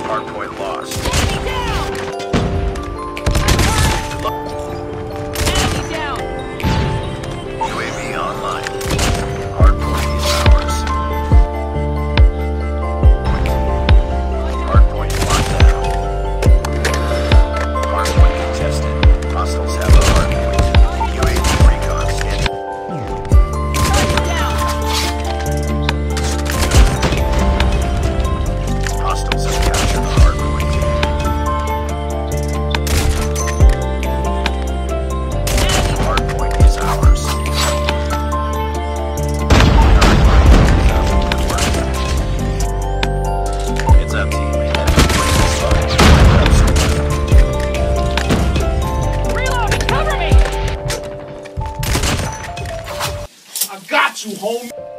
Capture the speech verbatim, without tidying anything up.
Hardpoint lost. Enemy down! Enemy down! U A V online. Hardpoint is ours. Hardpoint locked down. Hardpoint contested. Hostiles have a hardpoint. U A V recon scanning. Target down! Hostiles have captured the hardpoint. Hardpoint is ours. Heads up, team. Enemy plane is spotted. Reload! Cover me! I got you, homie.